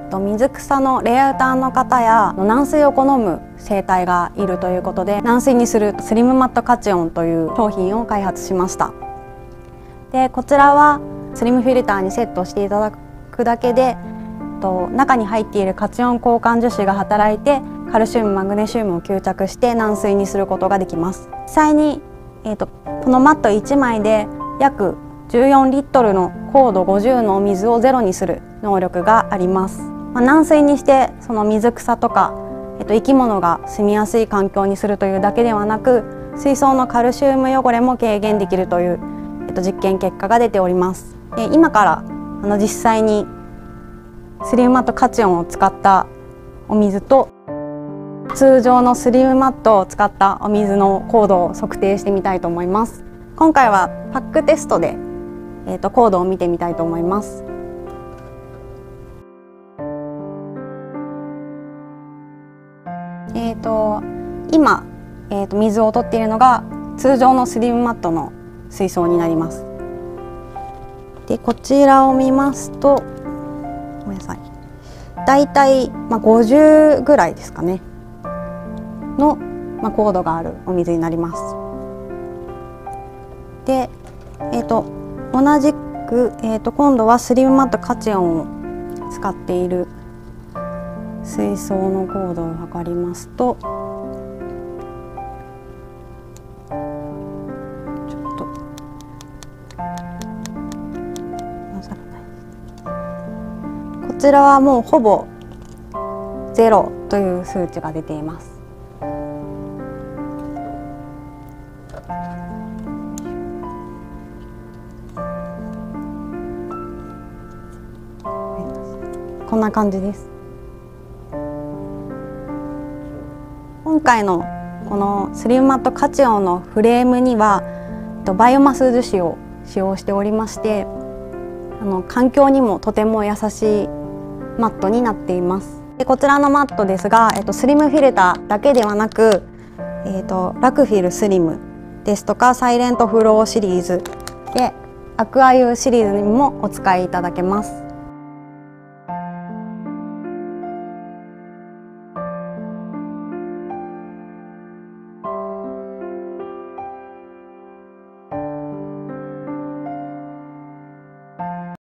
水草のレイアウターの方や軟水を好む生態がいるということで、軟水にするスリムマットカチオンという商品を開発しました。でこちらはスリムフィルターにセットしていただくだけで、中に入っているカチオン交換樹脂が働いてカルシウムマグネシウムを吸着して軟水にすることができます。実際に、このマット1枚で約14リットルの高度50のお水をゼロにする能力があります。軟水にしてその水草とか、生き物が住みやすい環境にするというだけではなく、水槽のカルシウム汚れも軽減できるという、実験結果が出ております。今から実際にスリムマットカチオンを使ったお水と通常のスリムマットを使ったお水の硬度を測定してみたいと思います。今回はパックテストで、硬度を見てみたいと思います。今、水を取っているのが通常のスリムマットの水槽になります。でこちらを見ますと、ごめんなさい、だいたい50ぐらいですかねの、硬度があるお水になります。で、同じく、今度はスリムマットカチオンを使っている水槽の硬度を測りますと、こちらはもうほぼ0という数値が出ています。こんな感じです。今回のこのスリムマットカチオンのフレームにはバイオマス樹脂を使用しておりまして、環境にもとても優しいマットになっています。でこちらのマットですが、スリムフィルターだけではなく、ラクフィルスリムですとかサイレントフローシリーズでアクアユーシリーズにもお使いいただけます。